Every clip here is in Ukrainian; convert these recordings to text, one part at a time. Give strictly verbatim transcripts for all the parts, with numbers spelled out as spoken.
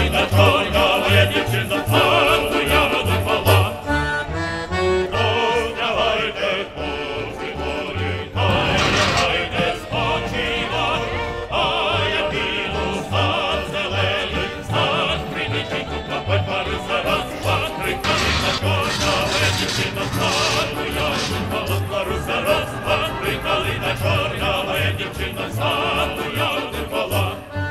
калина чорна, моя дівчина в хату ягоди клала. Розлягайте, хлопці, волі, та лягайте спочивати, а я піду в сад зелений, в сад прийдіть, купа пару зараз, два, три, калина чорна, моя дівчина в хату ягоди клала. Пару зараз, два, три, калина чорна, моя дівчина в хату ягоди клала.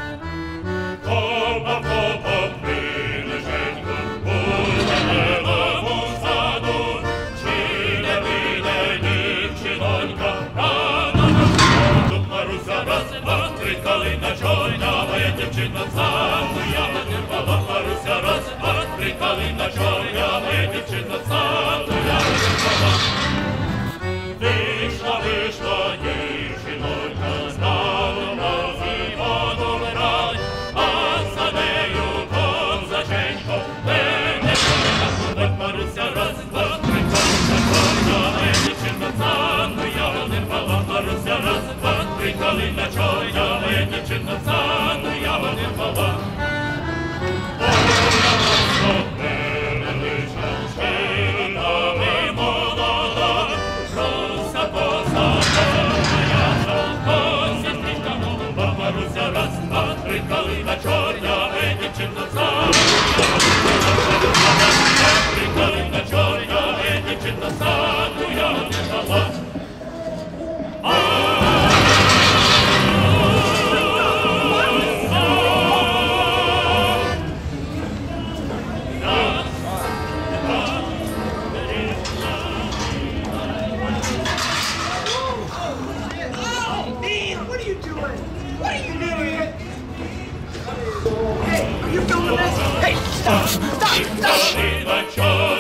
Копа, копа, прилеженько, у зеленому саду, чи не вийде дівчинонька, рано на сходу. Маруся, раз, два, три, калина чорна, моя дівчина в саду ягоди клала. Маруся, раз, два, три, калина чорна, моя дівчина в саду ягоди клала. Вийшла, вийшла дівчинонька, стала на зимону брать, а за нею козаченько, мене кулак. Маруся, раз, два, три, калина чорна, моя дівчина в саду ягоди клала. Маруся, раз, два, три, калина чорна, моя дівчина в саду ягоди клала. Калина чорна, моя дівчина в саду ягоди клала. Калина чорна, моя дівчина в саду ягоди клала. Dean, what are you doing? What are you doing? Hey, are you filming this? Hey, stop! Stop! Stop!